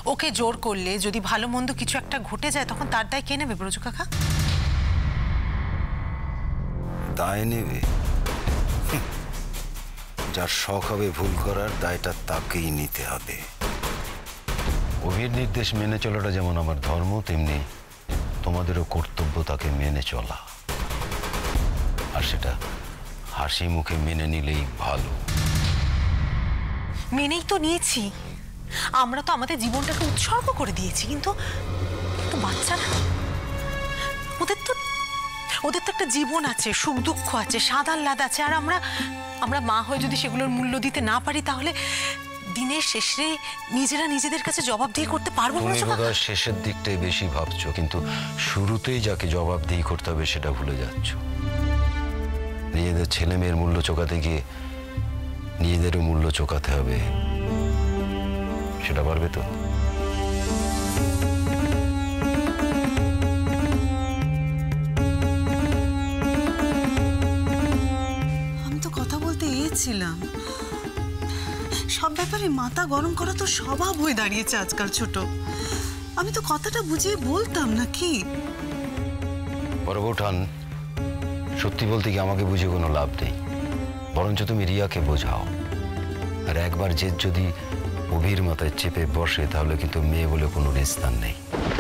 ওকে জোর করলে যদি ভালো মন্দ কিছু একটা ঘটে যায় তখন তার দায় কে নেবে ব্রজ কাকা? দায় নেবে? যার শখ হবে ভুল করার, দায়টা তাকেই নিতে হবে। অভির নির্দেশ মেনে চলাটা যেমন আমার ধর্ম, তেমনি তোমাদেরও কর্তব্য তাকে মেনে চলা। আর সেটা হাসি মুখে মেনে নিলেই ভালো। মেনেই তো নিয়েছি, আমরা তো আমাদের জীবনটাকে উৎসর্গ করে দিয়েছি, কিন্তু বাচ্চারা, ওদের তো একটা জীবন আছে, সুখ দুঃখ আছে, স্বাদ আহ্লাদ আছে। আর আমরা মা হয়ে যদি সেগুলোর মূল্য দিতে না পারি, তাহলে দিনের শেষে নিজেরা নিজেদের কাছে জবাবদিহি করতে পারবো না। তুমি বোধহয় শেষের দিকটাই বেশি ভাবছো, কিন্তু শুরুতেই যাকে জবাবদিহি করতে হবে সেটা ভুলে যাচ্ছ। নিজেদের ছেলে মেয়ের মূল্য চোকাতে গিয়ে নিজেদেরও মূল্য চোকাতে হবে, সেটা পারবে তো? আমি তো কথা বলতে এসেছিলাম, সব ব্যাপারে মাথা গরম করা তো স্বভাব হয়ে দাঁড়িয়েছে আজকাল ছোট। আমি তো কথাটা বুঝিয়ে বলতাম নাকি? পরবঠান, সত্যি বলতে কি আমাকে বুঝে কোনো লাভ নেই, বরঞ্চ তুমি রিয়াকে বোঝাও। আর একবার জেদ যদি অভির মাথায় চেপে বসে, তাহলে কিন্তু মেয়ে বলে কোনো নিস্তার নেই।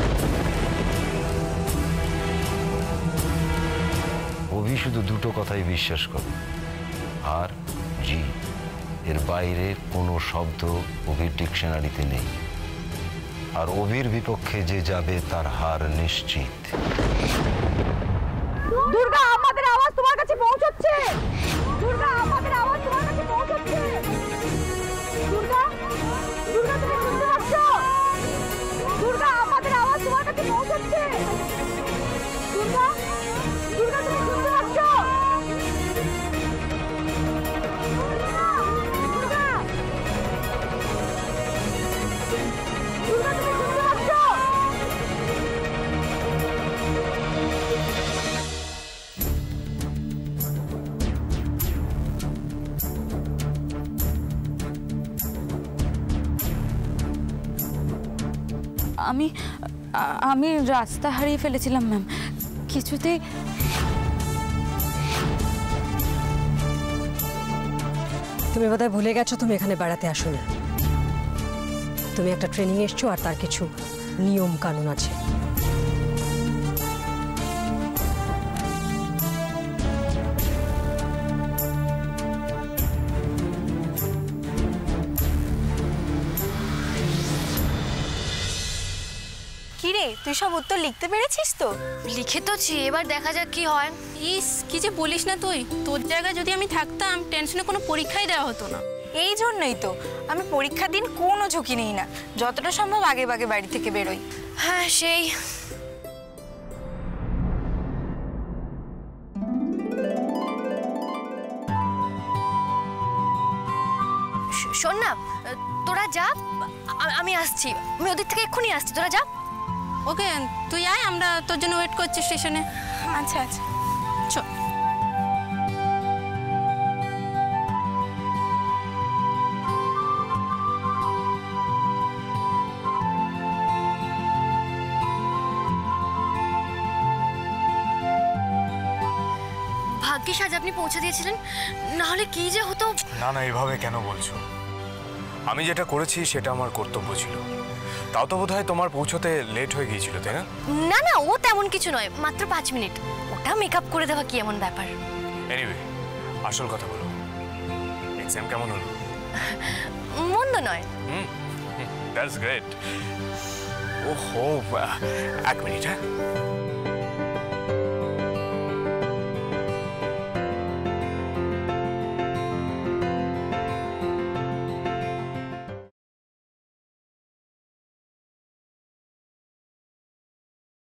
অভি শুধু দুটো কথাই বিশ্বাস করে, আর জি, এর বাইরের কোনো শব্দ অভির ডিকশনারিতে নেই। আর অভির বিপক্ষে যে যাবে তার হার নিশ্চিত। দুর্গা, আমাদের আওয়াজ তোমার কাছে পৌঁছচ্ছে। দুর্গা, আমাদের আওয়াজ তোমার কাছে পৌঁছচ্ছে। দুর্গা, দুর্গা তুমি শুনতে পাচ্ছ? দুর্গা, আমাদের আওয়াজ তোমার কাছে পৌঁছচ্ছে। দুর্গা, দুর্গা তুমি শুনতে পাচ্ছ? দুর্গা, দুর্গা তুমি শুনতে পাচ্ছ? আমি রাস্তা হারিয়ে ফেলেছিলাম ম্যাম, কিছুতেই। তুমি বোধহয় ভুলে গেছো তুমি এখানে বেড়াতে আসোনি। তুমি একটা ট্রেনিং এসছো, আর তার কিছু নিয়ম কানুন আছে। কিরে, তুই সব উত্তর লিখতে পেরেছিস তো? লিখে তোছি, এবার দেখা যাক কি হয়। ইস, কি যে বলিস না তুই, তোর জায়গায় যদি আমি থাকতাম টেনশনে কোনো পরীক্ষাই দেওয়া হতো না। এই জন্যই তো আমি পরীক্ষার দিন কোনো ঝুঁকি নেই না, যতটা সম্ভব আগে ভাগে বাড়ি থেকে বেরোই। হ্যাঁ, সেই শোন না, তোরা যা, আমি আসছি। আমি ওদের থেকে এক্ষুনি আসছি, তোরা যা। ওকে, তুই আয়, আমরা তোর জন্য ওয়েট করছি স্টেশনে। আচ্ছা আচ্ছা, চল। ভাগ্যিস আজ আপনি পৌঁছে দিয়েছিলেন, না হলে কি যে হতো। না না, এভাবে কেন বলছো? আমি যেটা করেছি সেটা আমার কর্তব্য ছিল। তাও তো বোধহয় তোমার পৌঁছতে লেট হয়ে গিয়েছিল, তাই না? না না, ও তেমন কিছু নয়, মাত্র 5 মিনিট। ওটা মেকআপ করে দেওয়া কি এমন ব্যাপার? এনিওয়ে, আসল কথা বলো, এক্সাম কেমন হলো? মন্দ নয়। That's great. ওহো, 1 মিনিট। হ্যাঁ,